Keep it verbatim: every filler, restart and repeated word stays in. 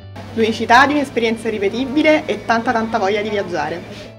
L'unicità di un'esperienza irripetibile e tanta tanta voglia di viaggiare.